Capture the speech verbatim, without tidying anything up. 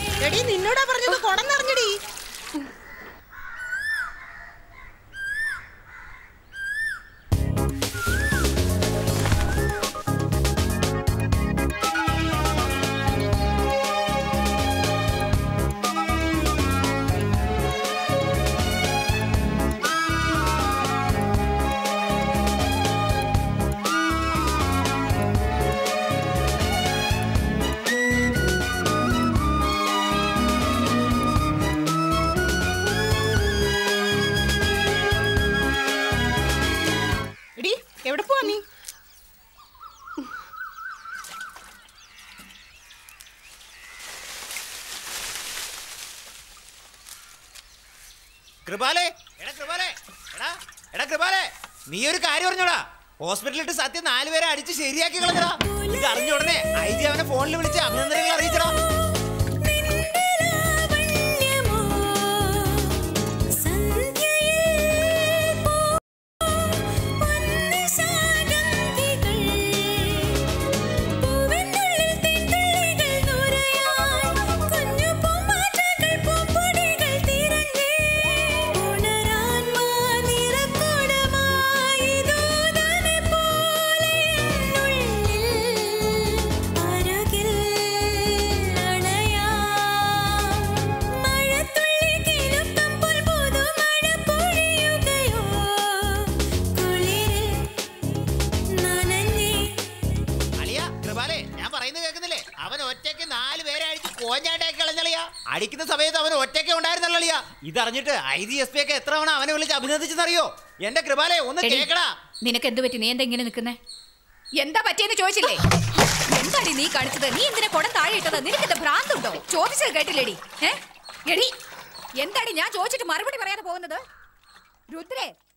എടി നിന്നോടാ പറഞ്ഞത് കുടം നിറഞ്ഞടി. എവിടെ പോവാ നീ? കൃപാലേ, എടാ കൃപാലേ, എടാ എടാ കൃപാലേ, നീ ഒരു കാര്യം പറഞ്ഞോടാ. ഹോസ്പിറ്റലിട്ട് സത്യം നാലുപേരെ അടിച്ച് ശരിയാക്കി കളഞ്ഞടാ. ഇത് അറിഞ്ഞ ഉടനെ ഐ ജി അവനെ ഫോണിൽ വിളിച്ച് അഭിനന്ദനങ്ങൾ അറിയിച്ചടാ. അടിക്കുന്ന സമയത്ത് അവൻ ഒറ്റയ്ക്ക് ഉണ്ടായിരുന്നല്ലിയാ. ഇതറിഞ്ഞിട്ട് ഐ ജി എസ് പി ഒക്കെ എത്ര തവണ അവനെ വിളിച്ച് അഭിനന്ദിച്ചെന്നറിയോ? എന്റെ കൃപാലേ ഒന്ന് കേക്കടാ. നിനക്ക് എന്ത് പറ്റി? നീ എന്താ ഇങ്ങനെ നിൽക്കുന്നേ? എന്താ പറ്റിയെന്ന് ചോദിച്ചില്ലേ? എന്താടി നീ കാണിച്ചത്? നീ എന്തിനാ കുടം താഴെ ഇട്ടത്? നിനക്ക് എന്താ ഭ്രാന്തുണ്ടോ? ചോദിച്ചത് കേട്ടില്ലേടി? ഏ എടി എന്താടി ഞാൻ ചോദിച്ചിട്ട് മറുപടി പറയാതെ പോകുന്നത്? രുദ്രേ